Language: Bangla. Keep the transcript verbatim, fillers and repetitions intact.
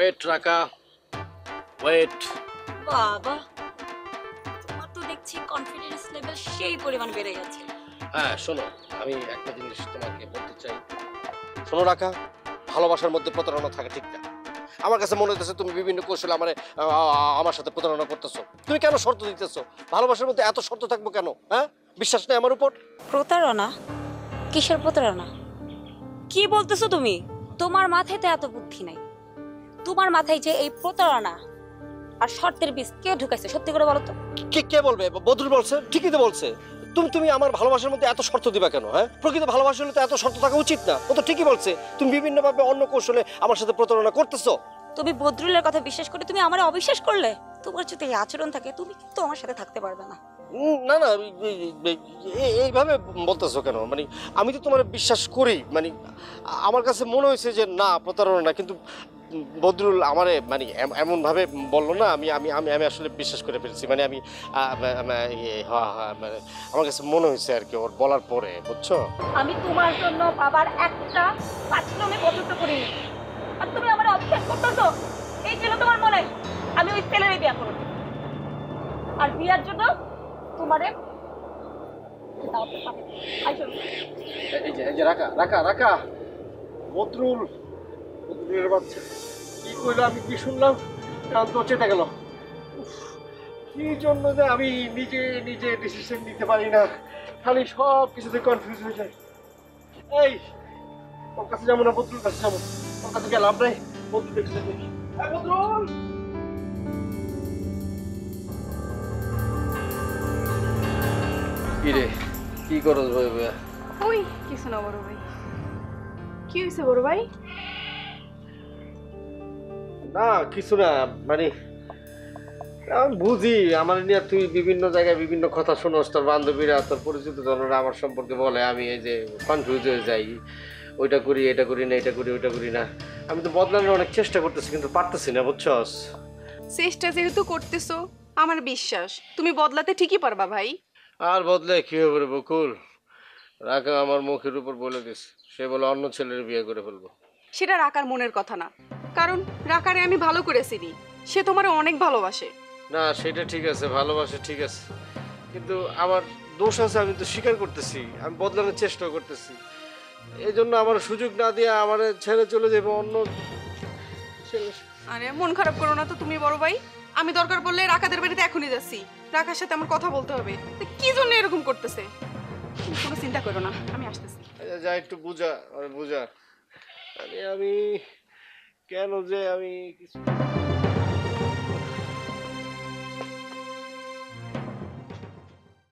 ওয়েট রাখা, ওয়েট। বাবা, তোমার তো দেখছি কনফিডেন্স লেভেল সেই পরিমাণ বেড়ে গেছে। হ্যাঁ শোনো, আমি একটা জিনিস তোমাকে বলতে চাই। শোনো রাখা, ভালোবাসার মধ্যে প্রতারণা থাকা ঠিক না। আমার কাছে মনে হইতেছে তুমি বিভিন্ন কৌশলে আমার আমার সাথে প্রতারণা করতেছো। তুমি কেন শর্ত দিতেছো? ভালোবাসার মধ্যে এত শর্ত থাকবো কেন? হ্যাঁ, বিশ্বাস নেই আমার উপর? প্রতারণা? কিসের প্রতারণা? কি বলতেছো তুমি? তোমার মাথায় তো এত বুদ্ধি নাই। তোমার মাথায় যে এই প্রতারণা আর শর্তের বীজ কে ঢুকাইছে সত্যি করে বলো তো? কে কে বলবে? বদরুল বলছে, ঠিকই তো বলছে। তুমি তুমি আমার ভালোবাসার মধ্যে এত শর্ত দিবা কেন? হ্যাঁ, প্রকৃত ভালোবাসা হলে তো এত শর্ত থাকা উচিত না। ও তো ঠিকই বলছে, তুমি বিভিন্নভাবে অন্য কৌশলে আমার সাথে প্রতারণা করতেছো। তুমি বদরুলের কথা বিশ্বাস করে তুমি আমার অবিশ্বাস করলে? তোমার যদি এই আচরণ থাকে তুমি কিন্তু আমার সাথে থাকতে পারবে না। না না, এইভাবে বলতেছো কেন? মানে আমি তো তোমার বিশ্বাস করি, মানে আমার কাছে মনে হয়েছে যে না প্রতারণা না, কিন্তু বদরুল আমারে মানে এমন ভাবে বললো না, আমি আমি আমি আমি আসলে বিশ্বাস করে ফেলছি। মানে আমি মানে আমার কাছে মনে হয়েছে আর কি ওর বলার পরে, বুঝছো? আমি তোমার জন্য বাবার একটা পাঁচলমে পছন্দ করিনি, আর তুমি আমার অবিশ্বাস করতেছো? এই ছিল তোমার মনে? আমি ওই ছেলেরই বিয়ে করব, আর বিয়ার জন্য তোমারে এই যে এই যে রাখা রাখা রাখা বদরুল, বদরুলের বাচ্চা কি কইলো, আমি কি শুনলাম? কারণ তো চেটে গেল। কি জন্য যে আমি নিজে নিজে ডিসিশন নিতে পারি না, খালি সব কিছুতে কনফিউজ হয়ে যায়। এই ওর কাছে যাবো না, বদরুল কাছে যাবো। ওর কাছে গেলে লাভ নাই, বদরুল দেখতে দেখি। বদরুল, কি রে, কি করছ ভাই? ভাইয়া ওই কিছু না বড় ভাই। কি হয়েছে বড় ভাই? না কিছু না, মানে আমি বুঝি আমার নিয়ে তুই বিভিন্ন জায়গায় বিভিন্ন কথা শোনস, তোর বান্ধবীরা তোর পরিচিত জনরা আমার সম্পর্কে বলে, আমি এই যে কনফিউজ হয়ে যাই, ওইটা করি এটা করি না, এটা করি ওইটা করি না। আমি তো বদলানোর অনেক চেষ্টা করতেছি কিন্তু পারতেছি না, বুঝছস? চেষ্টা যেহেতু করতেছো, আমার বিশ্বাস তুমি বদলাতে ঠিকই পারবা ভাই। আর বদলে কি হবে রে বকুল? রাখা আমার মুখের উপর বলে দিস, সে বলে অন্য ছেলের বিয়ে করে ফেলবো। সেটা রাকার মনের কথা না, কারণ রাকারে আমি ভালো করে চিনি, সে তোমার অনেক ভালোবাসে। না সেটা ঠিক আছে, ভালোবাসে ঠিক আছে, কিন্তু আমার দোষ আছে, আমি তো স্বীকার করতেছি, আমি বদলানোর চেষ্টা করতেছি। এই জন্য আমার সুযোগ না দিয়ে আমার ছেড়ে চলে যাবে অন্য ছেলে। আরে মন খারাপ করো না তো তুমি বড় ভাই, আমি দরকার পড়লে রাকাদের বাড়িতে এখনই যাচ্ছি, রাকার সাথে আমার কথা বলতে হবে কি জন্য এরকম করতেছে। কোনো চিন্তা করো না, আমি আসতেছি। যা একটু বুঝা, আরে বুঝা, আরে আমি কেন যে আমি কিছু